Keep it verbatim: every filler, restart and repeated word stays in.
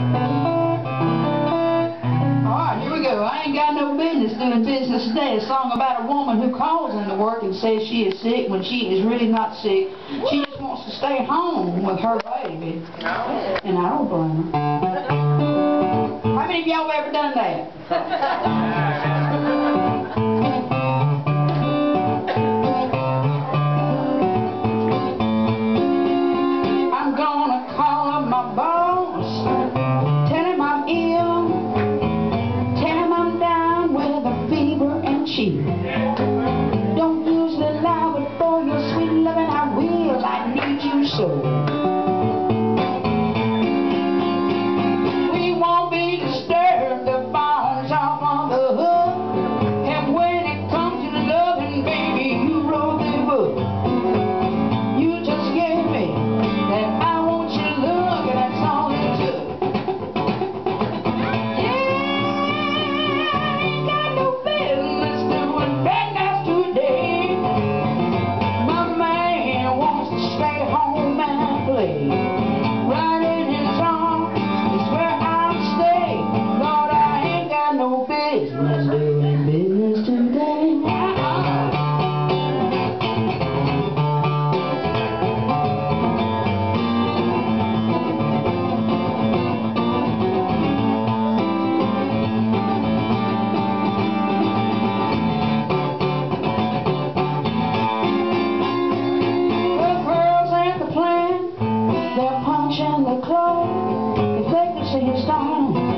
Alright, here we go. I ain't got no business doing business today. A song about a woman who calls into work and says she is sick when she is really not sick. She just wants to stay home with her baby. And I don't blame her. How many of y'all have ever done that? I'm gonna call up my boss, tell him I'm ill, tell him I'm down with a fever and chill. Don't usually allow it for your sweet loving, I will, I need you so. Business doing business today. The girls at the plant, they're punching the clock. If they could see his stone,